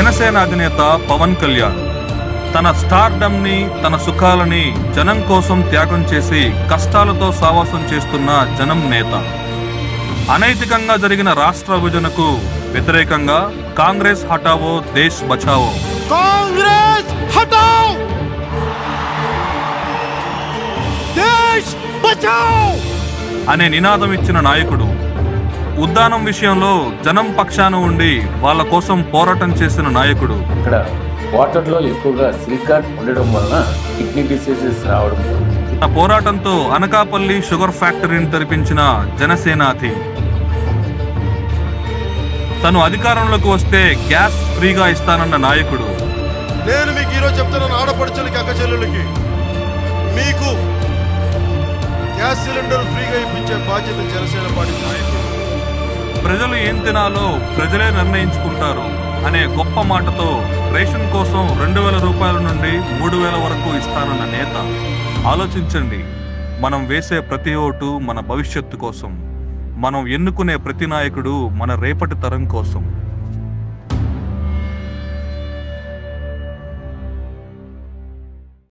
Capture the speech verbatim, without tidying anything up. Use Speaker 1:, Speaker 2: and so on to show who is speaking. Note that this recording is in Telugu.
Speaker 1: జనసేన అధినేత పవన్ కళ్యాణ్ తన స్టార్డమ్ ని తన సుఖాలని జనం కోసం త్యాగం చేసి కష్టాలతో సావాసం చేస్తున్న జనం నేత. అనైతికంగా జరిగిన రాష్ట్ర విభజనకు వ్యతిరేకంగా కాంగ్రెస్ హటావో దేశ్ బచావో,
Speaker 2: కాంగ్రెస్ హటావో దేశ్ బచావో
Speaker 1: అనే నినాదం ఇచ్చిన నాయకుడు. ఉద్దానం విషయంలో జనం పక్షాన ఉండి వాళ్ళ కోసం పోరాటం చేసిన నాయకుడు.
Speaker 3: ఇక్కడ వాటర్ లో ఎక్కువగా సిలికాన్ ఉండడం వలన కిడ్నీ డిసీజెస్ రావడం.
Speaker 1: ఆ పోరాటంతో అనకాపల్లి షుగర్ ఫ్యాక్టరీని తెరిపించిన జనసేనాధి. తను అధికారంలోకి వస్తే గ్యాస్ ఫ్రీగా ఇస్తానన్న నాయకుడు.
Speaker 2: నేను మీకు ఈరోజు చెప్తున్నాను, ఆడపడుచులకి అక్క చెల్లెలకి మీకు గ్యాస్ సిలిండర్ ఫ్రీగా ఇప్పించే బాధ్యత జనసేన పార్టీ నాయకుడు.
Speaker 1: ప్రజలు ఏం తినాలో ప్రజలే నిర్ణయించుకుంటారు అనే గొప్ప మాటతో రేషన్ కోసం రెండు వేల రూపాయల నుండి మూడు వేల వరకు ఇస్తానన్న నేత. ఆలోచించండి, మనం వేసే ప్రతి ఓటు మన భవిష్యత్తు కోసం, మనం ఎన్నుకునే ప్రతి నాయకుడు మన రేపటి తరం కోసం.